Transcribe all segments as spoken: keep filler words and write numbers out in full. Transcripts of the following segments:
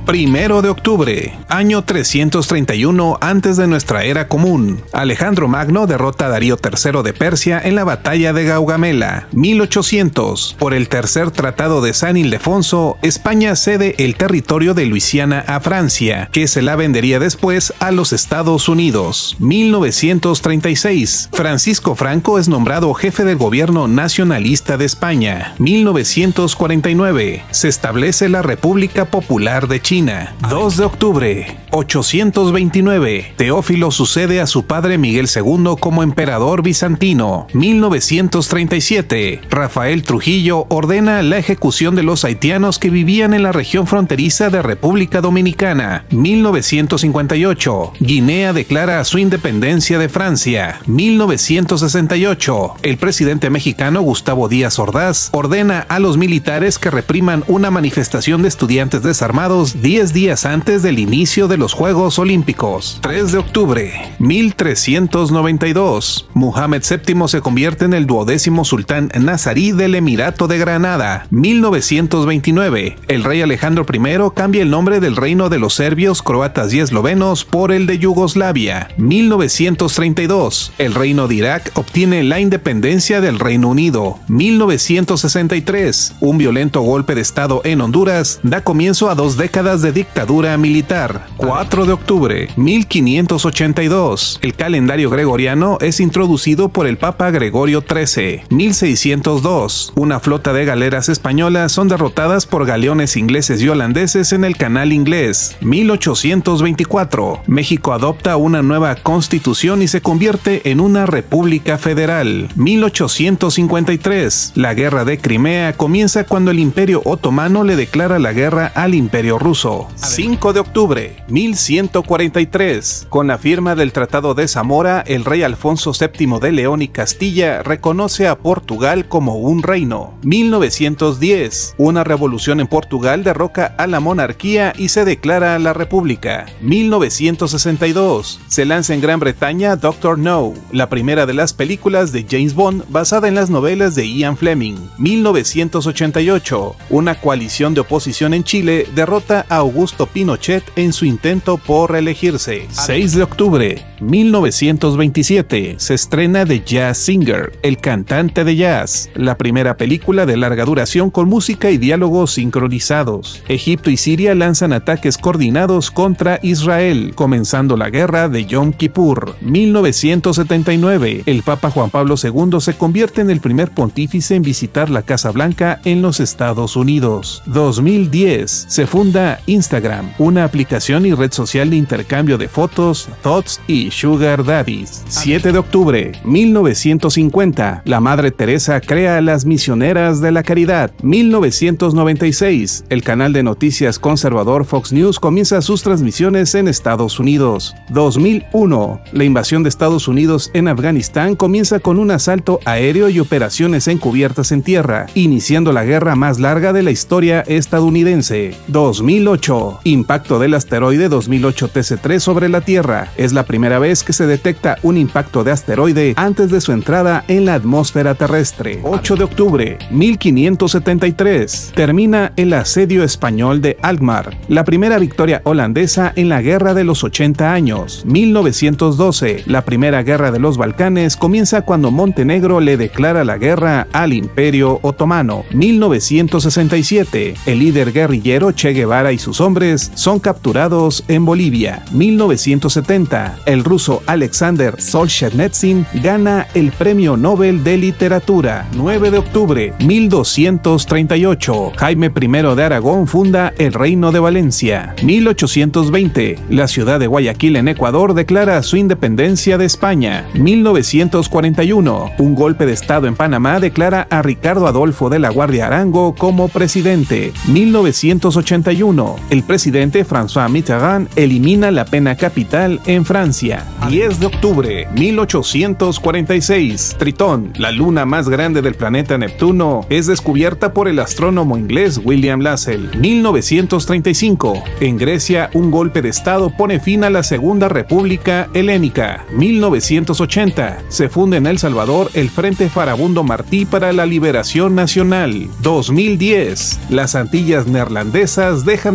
Primero de octubre, año trescientos treinta y uno antes de nuestra era común. Alejandro Magno derrota a Darío tercero de Persia en la batalla de Gaugamela. mil ochocientos. Por el tercer tratado de San Ildefonso, España cede el territorio de Luisiana a Francia, que se la vendería después a los Estados Unidos. mil novecientos treinta y seis. Francisco Franco es nombrado jefe del gobierno nacionalista de España. mil novecientos cuarenta y nueve. Se establece la República Popular de China. dos de octubre, ochocientos veintinueve. Teófilo sucede a su padre Miguel segundo como emperador bizantino. mil novecientos treinta y siete. Rafael Trujillo ordena la ejecución de los haitianos que vivían en la región fronteriza de República Dominicana. mil novecientos cincuenta y ocho. Guinea declara su independencia de Francia. mil novecientos sesenta y ocho. El presidente mexicano Gustavo Díaz Ordaz ordena a los militares que repriman una manifestación de estudiantes desarmados diez días antes del inicio de los Juegos Olímpicos. tres de octubre, mil trescientos noventa y dos. Muhammad séptimo se convierte en el duodécimo sultán nazarí del Emirato de Granada. mil novecientos veintinueve. El rey Alejandro primero cambia el nombre del reino de los serbios, croatas y eslovenos por el de Yugoslavia. mil novecientos treinta y dos. El reino de Irak obtiene la independencia del Reino Unido. mil novecientos sesenta y tres. Un violento golpe de estado en Honduras da comienzo a dos décadas de dictadura militar. cuatro de octubre, mil quinientos ochenta y dos. El calendario gregoriano es introducido por el Papa Gregorio trece. mil seiscientos dos. Una flota de galeras españolas son derrotadas por galeones ingleses y holandeses en el Canal Inglés. mil ochocientos veinticuatro. México adopta una nueva constitución y se convierte en una república federal. mil ochocientos cincuenta y tres. La guerra de Crimea comienza cuando el Imperio Otomano le declara la guerra al Imperio Ruso. cinco de octubre, mil ciento cuarenta y tres. Con la firma del Tratado de Zamora, el rey Alfonso séptimo de León y Castilla reconoce a Portugal como un reino. mil novecientos diez. Una revolución en Portugal derroca a la monarquía y se declara la república. mil novecientos sesenta y dos. Se lanza en Gran Bretaña Doctor No, la primera de las películas de James Bond basada en las novelas de Ian Fleming. mil novecientos ochenta y ocho. Una coalición de oposición en Chile derrota a Augusto Pinochet en su intento por reelegirse. seis de octubre, mil novecientos veintisiete. Se estrena The Jazz Singer, el cantante de jazz, la primera película de larga duración con música y diálogos sincronizados. Egipto y Siria lanzan ataques coordinados contra Israel, comenzando la guerra de Yom Kippur. mil novecientos setenta y nueve. El Papa Juan Pablo segundo se convierte en el primer pontífice en visitar la Casa Blanca en los Estados Unidos. dos mil diez. Se funda Instagram, una aplicación y red social de intercambio de fotos, thoughts y sugar daddies. siete de octubre, mil novecientos cincuenta. La Madre Teresa crea las Misioneras de la Caridad. mil novecientos noventa y seis. El canal de noticias conservador Fox News comienza sus transmisiones en Estados Unidos. dos mil uno. La invasión de Estados Unidos en Afganistán comienza con un asalto aéreo y operaciones encubiertas en tierra, iniciando la guerra más larga de la historia estadounidense. dos mil ocho. Impacto del asteroide dos mil ocho T C tres sobre la Tierra. Es la primera vez que se detecta un impacto de asteroide antes de su entrada en la atmósfera terrestre. ocho de octubre, mil quinientos setenta y tres. Termina el asedio español de Alkmaar, la primera victoria holandesa en la Guerra de los ochenta años. mil novecientos doce. La primera guerra de los Balcanes comienza cuando Montenegro le declara la guerra al Imperio Otomano. mil novecientos sesenta y siete. El líder guerrillero Che Guevara y sus hombres son capturados en Bolivia. mil novecientos setenta. El ruso Alexander Solzhenitsyn gana el Premio Nobel de Literatura. nueve de octubre, mil doscientos treinta y ocho. Jaime primero de Aragón funda el Reino de Valencia. mil ochocientos veinte. La ciudad de Guayaquil en Ecuador declara su independencia de España. mil novecientos cuarenta y uno. Un golpe de estado en Panamá declara a Ricardo Adolfo de la Guardia Arango como presidente. mil novecientos ochenta y uno. El presidente François Mitterrand elimina la pena capital en Francia. diez de octubre, mil ochocientos cuarenta y seis. Tritón, la luna más grande del planeta Neptuno, es descubierta por el astrónomo inglés William Lassell. mil novecientos treinta y cinco. En Grecia, un golpe de estado pone fin a la Segunda República Helénica. mil novecientos ochenta. Se funda en El Salvador el Frente Farabundo Martí para la Liberación Nacional. dos mil diez. Las Antillas Neerlandesas dejan de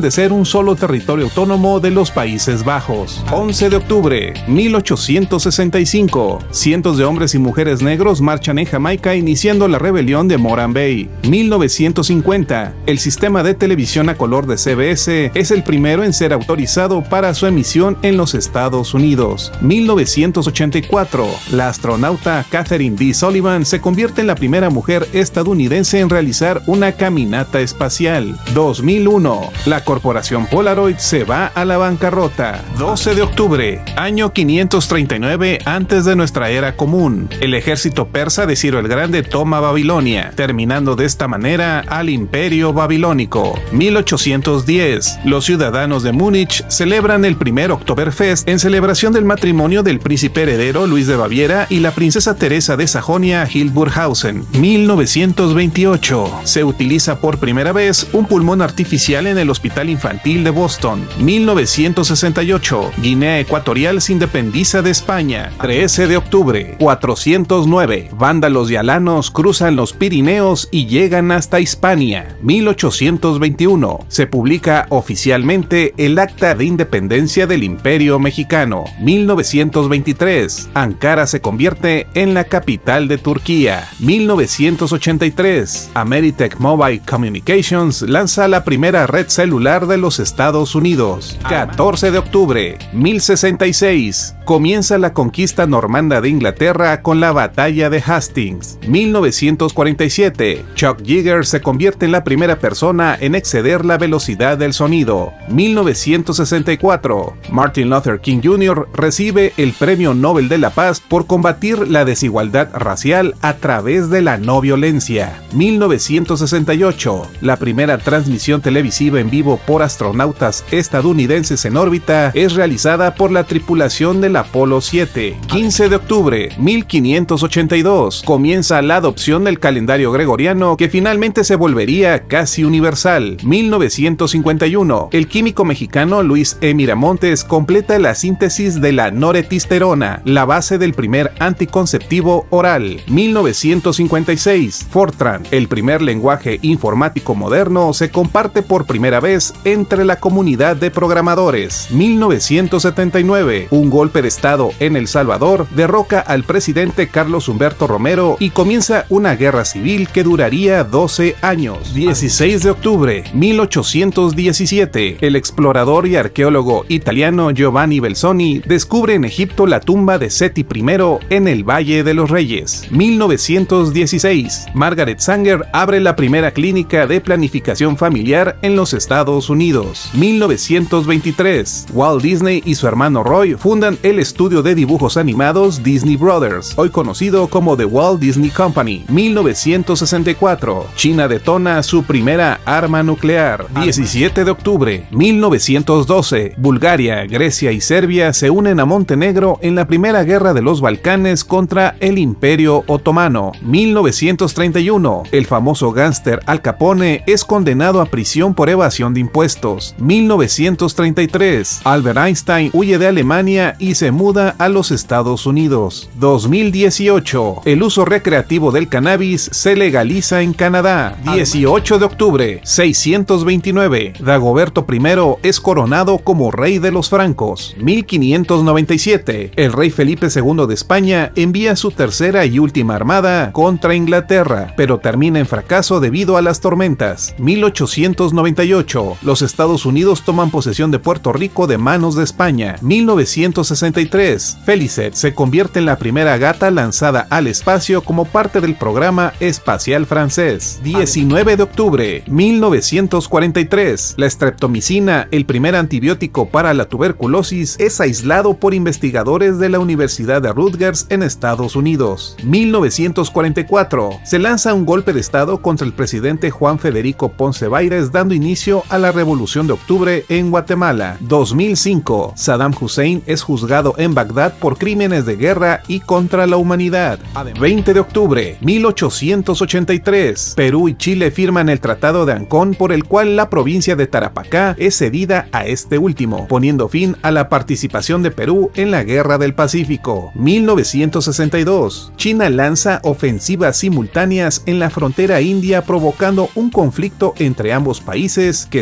de ser un solo territorio autónomo de los Países Bajos. once de octubre, mil ochocientos sesenta y cinco. Cientos de hombres y mujeres negros marchan en Jamaica iniciando la rebelión de Morant Bay. mil novecientos cincuenta. El sistema de televisión a color de C B S es el primero en ser autorizado para su emisión en los Estados Unidos. mil novecientos ochenta y cuatro. La astronauta Katherine D. Sullivan se convierte en la primera mujer estadounidense en realizar una caminata espacial. dos mil uno. La corporación Polaroid se va a la bancarrota. doce de octubre, año quinientos treinta y nueve antes de nuestra era común. El ejército persa de Ciro el Grande toma Babilonia, terminando de esta manera al Imperio Babilónico. mil ochocientos diez. Los ciudadanos de Múnich celebran el primer Oktoberfest en celebración del matrimonio del príncipe heredero Luis de Baviera y la princesa Teresa de Sajonia-Hildburghausen. mil novecientos veintiocho. Se utiliza por primera vez un pulmón artificial en el Hospital Infantil de Boston. mil novecientos sesenta y ocho. Guinea Ecuatorial se independiza de España. trece de octubre. cuatrocientos nueve. Vándalos y alanos cruzan los Pirineos y llegan hasta Hispania. mil ochocientos veintiuno. Se publica oficialmente el Acta de Independencia del Imperio Mexicano. mil novecientos veintitrés. Ankara se convierte en la capital de Turquía. mil novecientos ochenta y tres. Ameritech Mobile Communications lanza la primera red celular de los Estados Unidos. catorce de octubre, mil sesenta y seis. Comienza la conquista normanda de Inglaterra con la batalla de Hastings. mil novecientos cuarenta y siete. Chuck Yeager se convierte en la primera persona en exceder la velocidad del sonido. mil novecientos sesenta y cuatro. Martin Luther King junior recibe el Premio Nobel de la Paz por combatir la desigualdad racial a través de la no violencia. mil novecientos sesenta y ocho. La primera transmisión televisiva en vivo por astronautas estadounidenses en órbita es realizada por la tripulación del Apolo siete. quince de octubre, mil quinientos ochenta y dos. Comienza la adopción del calendario gregoriano que finalmente se volvería casi universal. mil novecientos cincuenta y uno. El químico mexicano Luis E. Miramontes completa la síntesis de la noretisterona, la base del primer anticonceptivo oral. mil novecientos cincuenta y seis. Fortran, el primer lenguaje informático moderno, se comparte por primera vez entre la comunidad de programadores. mil novecientos setenta y nueve. Un golpe de estado en El Salvador derroca al presidente Carlos Humberto Romero y comienza una guerra civil que duraría doce años. dieciséis de octubre, mil ochocientos diecisiete. El explorador y arqueólogo italiano Giovanni Belzoni descubre en Egipto la tumba de Seti primero en el Valle de los Reyes. mil novecientos dieciséis. Margaret Sanger abre la primera clínica de planificación familiar en los Estados Unidos. mil novecientos veintitrés. Walt Disney y su hermano Roy fundan el estudio de dibujos animados Disney Brothers, hoy conocido como The Walt Disney Company. mil novecientos sesenta y cuatro. China detona su primera arma nuclear. diecisiete de octubre, mil novecientos doce. Bulgaria, Grecia y Serbia se unen a Montenegro en la primera guerra de los Balcanes contra el Imperio Otomano. mil novecientos treinta y uno. El famoso gángster Al Capone es condenado a prisión por evasión de impuestos. mil novecientos treinta y tres. Albert Einstein huye de Alemania y se muda a los Estados Unidos. dos mil dieciocho. El uso recreativo del cannabis se legaliza en Canadá. dieciocho de octubre, seiscientos veintinueve. Dagoberto primero es coronado como rey de los francos. mil quinientos noventa y siete. El rey Felipe segundo de España envía su tercera y última armada contra Inglaterra, pero termina en fracaso debido a las tormentas. mil ochocientos noventa y ocho. Los Estados Unidos toman posesión de Puerto Rico de manos de España. mil novecientos sesenta y tres. Felicet se convierte en la primera gata lanzada al espacio como parte del programa espacial francés. diecinueve de octubre, mil novecientos cuarenta y tres. La streptomicina, el primer antibiótico para la tuberculosis, es aislado por investigadores de la Universidad de Rutgers en Estados Unidos. mil novecientos cuarenta y cuatro. Se lanza un golpe de estado contra el presidente Juan Federico Ponce Baires, dando inicio a la Revolución de Octubre en Guatemala. dos mil cinco. Saddam Hussein es juzgado en Bagdad por crímenes de guerra y contra la humanidad. veinte de octubre, mil ochocientos ochenta y tres. Perú y Chile firman el Tratado de Ancón, por el cual la provincia de Tarapacá es cedida a este último, poniendo fin a la participación de Perú en la Guerra del Pacífico. mil novecientos sesenta y dos. China lanza ofensivas simultáneas en la frontera india, provocando un conflicto entre ambos países que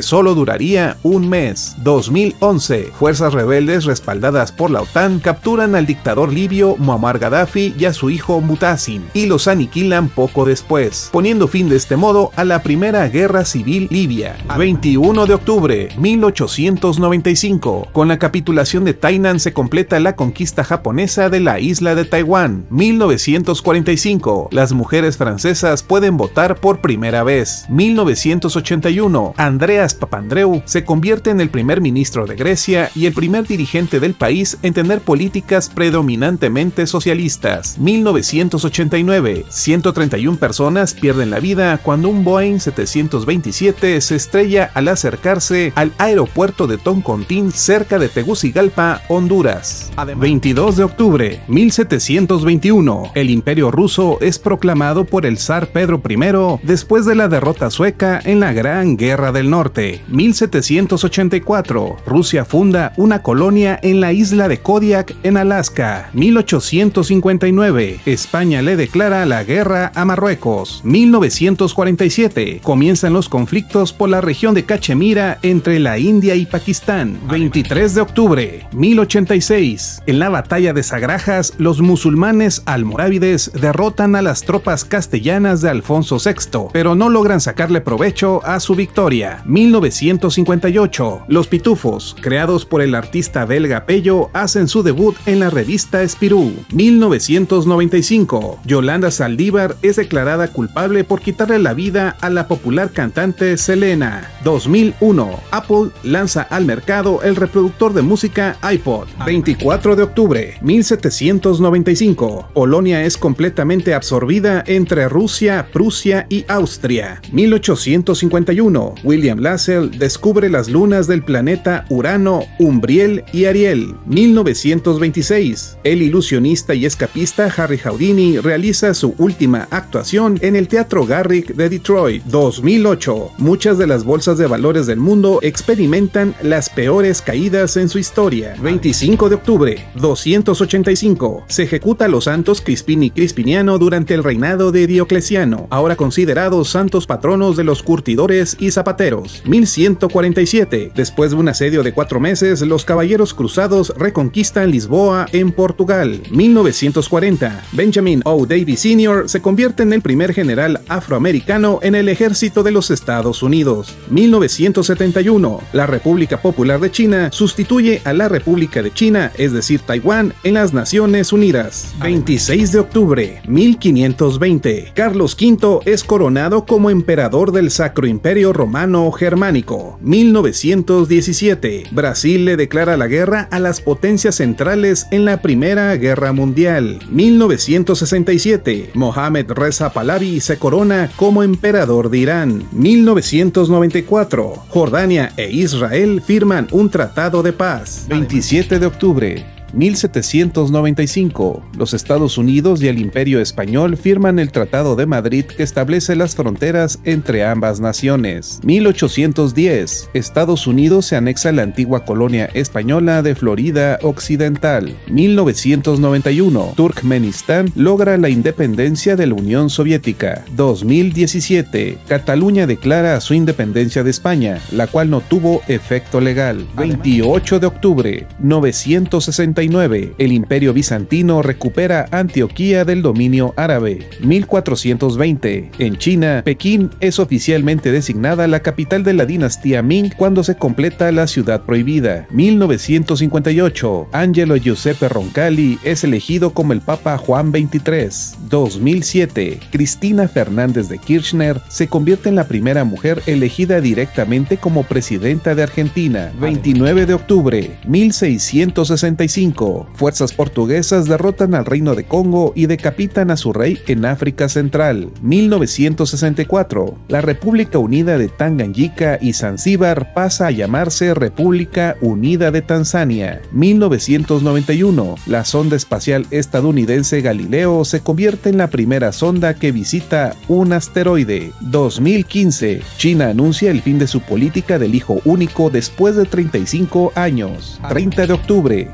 solo duraría un mes. dos mil once, fuerzas rebeldes respaldadas por la OTAN capturan al dictador libio Muammar Gaddafi y a su hijo Mutasim y los aniquilan poco después, poniendo fin de este modo a la primera guerra civil libia. veintiuno de octubre mil ochocientos noventa y cinco, con la capitulación de Tainan se completa la conquista japonesa de la isla de Taiwán. mil novecientos cuarenta y cinco, las mujeres francesas pueden votar por primera vez. mil novecientos ochenta y uno, Andreas Papandreou se convierte en el primer ministro de Grecia y el primer dirigente del país en tener políticas predominantemente socialistas. mil novecientos ochenta y nueve, ciento treinta y una personas pierden la vida cuando un Boeing setecientos veintisiete se estrella al acercarse al aeropuerto de Toncontín cerca de Tegucigalpa, Honduras. veintidós de octubre mil setecientos veintiuno, el Imperio ruso es proclamado por el zar Pedro I después de la derrota sueca en la Gran Guerra del Norte. mil setecientos ochenta y cuatro, Rusia funda una colonia en la isla de Kodiak en Alaska. mil ochocientos cincuenta y nueve, España le declara la guerra a Marruecos. mil novecientos cuarenta y siete, comienzan los conflictos por la región de Cachemira entre la India y Pakistán. veintitrés de octubre mil ochenta y seis, en la batalla de Sagrajas, los musulmanes almorávides derrotan a las tropas castellanas de Alfonso sexto, pero no logran sacarle provecho a su victoria. mil novecientos cincuenta y ocho, los Pitufos, creados por el artista belga Pello, hacen su debut en la revista Spirou. mil novecientos noventa y cinco, Yolanda Saldívar es declarada culpable por quitarle la vida a la popular cantante Selena. dos mil uno, Apple lanza al mercado el reproductor de música iPod. veinticuatro de octubre mil setecientos noventa y cinco, Polonia es completamente absorbida entre Rusia, Prusia y Austria. mil ochocientos cincuenta y uno, William Lassell descubre las lunas del planeta Urano, Umbriel y Ariel. mil novecientos veintiséis, el ilusionista y escapista Harry Houdini realiza su última actuación en el Teatro Garrick de Detroit. dos mil ocho, muchas de las bolsas de valores del mundo experimentan las peores caídas en su historia. veinticinco de octubre doscientos ochenta y cinco, se ejecuta a los santos Crispín y Crispiniano durante el reinado de Diocleciano, ahora considerados santos patronos de los curtidores y zapateros. mil ciento cuarenta y siete, después de un asedio de cuatro meses, los caballeros cruzados reconquistan Lisboa en Portugal. mil novecientos cuarenta, Benjamin O. Davis senior se convierte en el primer general afroamericano en el ejército de los Estados Unidos. mil novecientos setenta y uno, la República Popular de China sustituye a la República de China, es decir, Taiwán, en las Naciones Unidas. veintiséis de octubre mil quinientos veinte, Carlos quinto es coronado como emperador del Sacro Imperio Romano Germánico. mil novecientos diecisiete, Brasil le declara la guerra a las potencias centrales en la Primera Guerra Mundial. mil novecientos sesenta y siete, Mohammad Reza Pahlavi se corona como emperador de Irán. mil novecientos noventa y cuatro, Jordania e Israel firman un tratado de paz. veintisiete de octubre mil setecientos noventa y cinco, los Estados Unidos y el Imperio Español firman el Tratado de Madrid que establece las fronteras entre ambas naciones. mil ochocientos diez, Estados Unidos se anexa a la antigua colonia española de Florida Occidental. mil novecientos noventa y uno, Turkmenistán logra la independencia de la Unión Soviética. dos mil diecisiete, Cataluña declara su independencia de España, la cual no tuvo efecto legal. veintiocho de octubre, novecientos sesenta y nueve, el Imperio Bizantino recupera Antioquía del dominio árabe. mil cuatrocientos veinte, en China, Pekín es oficialmente designada la capital de la dinastía Ming cuando se completa la Ciudad Prohibida. mil novecientos cincuenta y ocho, Angelo Giuseppe Roncalli es elegido como el Papa Juan veintitrés. dos mil siete, Cristina Fernández de Kirchner se convierte en la primera mujer elegida directamente como presidenta de Argentina. veintinueve de octubre, mil seiscientos sesenta y cinco, fuerzas portuguesas derrotan al Reino de Congo y decapitan a su rey en África Central. mil novecientos sesenta y cuatro, la República Unida de Tanganyika y Zanzíbar pasa a llamarse República Unida de Tanzania. mil novecientos noventa y uno, la sonda espacial estadounidense Galileo se convierte en la primera sonda que visita un asteroide. dos mil quince, China anuncia el fin de su política del hijo único después de treinta y cinco años. treinta de octubre, setenta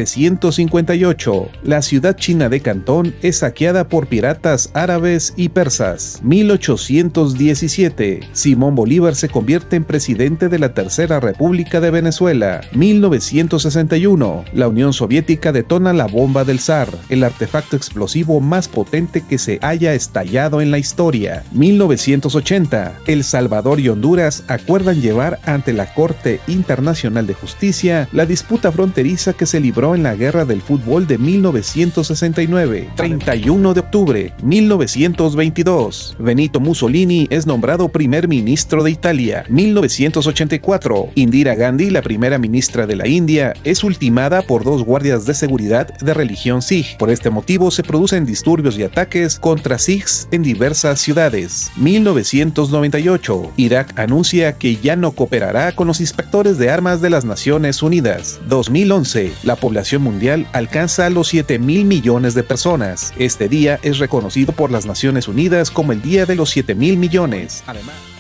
setecientos cincuenta y ocho, la ciudad china de Cantón es saqueada por piratas árabes y persas. mil ochocientos diecisiete, Simón Bolívar se convierte en presidente de la Tercera República de Venezuela. mil novecientos sesenta y uno, la Unión Soviética detona la bomba del zar, el artefacto explosivo más potente que se haya estallado en la historia. mil novecientos ochenta, El Salvador y Honduras acuerdan llevar ante la Corte Internacional de Justicia la disputa fronteriza que se libró en la Guerra del Fútbol de mil novecientos sesenta y nueve. treinta y uno de octubre, mil novecientos veintidós, Benito Mussolini es nombrado primer ministro de Italia. mil novecientos ochenta y cuatro, Indira Gandhi, la primera ministra de la India, es ultimada por dos guardias de seguridad de religión Sikh. Por este motivo se producen disturbios y ataques contra Sikhs en diversas ciudades. mil novecientos noventa y ocho, Irak anuncia que ya no cooperará con los inspectores de armas de las Naciones Unidas. dos mil once, la población mundial alcanza los siete mil millones de personas. Este día es reconocido por las Naciones Unidas como el Día de los siete mil millones. Además,